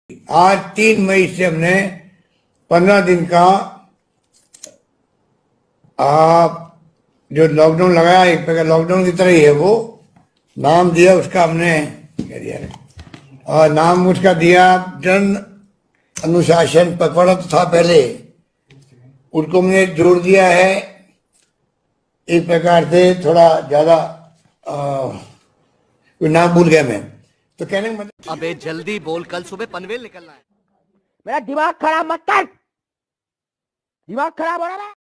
आज 3 मई से हमने 15 दिन का जो लॉकडाउन लगाया, एक प्रकार लॉकडाउन की तरह ही है वो। नाम दिया उसका हमने, क्या दिया है, और नाम उसका दिया जन अनुशासन पखवाड़ा तो था पहले, उसको हमने जोड़ दिया है एक प्रकार से थोड़ा ज्यादा, कोई नाम भूल गया मैं, तो कहने का मतलब अबे जल्दी बोल, कल सुबह पनवेल निकलना है। मेरा दिमाग खराब मत कर, दिमाग खराब हो रहा है।